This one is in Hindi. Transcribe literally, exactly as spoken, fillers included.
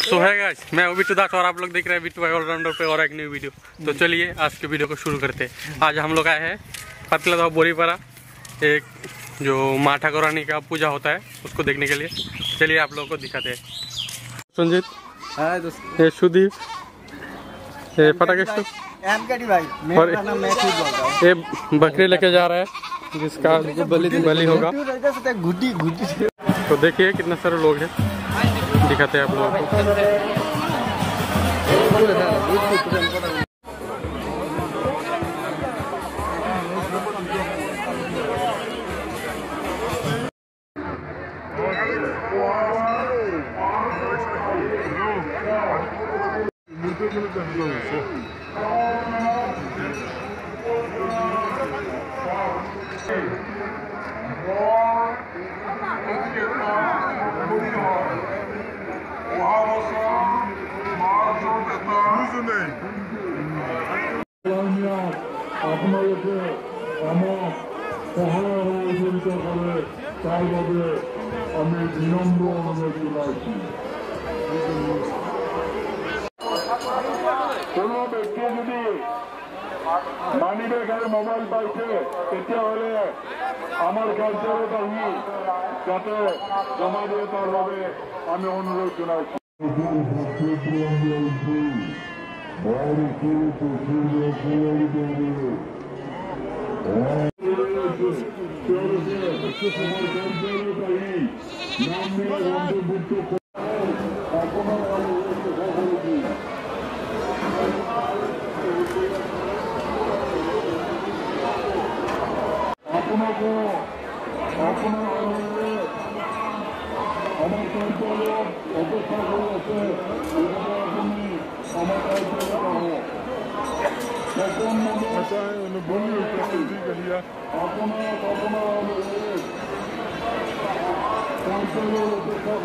सो है गाइस, मैं हूं बिट्टू दास और आप लोग देख रहे हैं बिट्टू भाई ऑलराउंडर पे और एक न्यू वीडियो। तो चलिए आज के वीडियो को शुरू करते हैं। आज हम लोग आए हैं पतला बोरीपारा, एक जो माँ ठाकुर रानी का पूजा होता है उसको देखने के लिए। चलिए आप लोगों को दिखाते हैं। संजीत, ये सुदीप, ये फटाकेश और ये बकरी लेके जा रहा है जिसका बलि बलि होगा। तो देखिए कितने सारे लोग हैं, दिखाते हैं आप लोगों को। আপনাদেরকে আমার সহায় সহযোগিতা করে তার ভাবে আমি বিনম্র অনুরোধ জানাচ্ছি। কোনো ব্যক্তি যদি মানিব্যাগের মোবাইল পাইছে তেতিয়াহ'লে আমার কার্যালয়ত আহি যাতে জমা দিয়ে তার ভাবে আমি অনুরোধ জানাচ্ছি। আপনাকে আপনার আমার কার্যালয় অপেক্ষা করে আছে, আপনি আমার কার্যালয় সকল মানুষ বন্ধু উপস্থিতি করিয়া আপনার আপনার কার্যালয় অপেক্ষা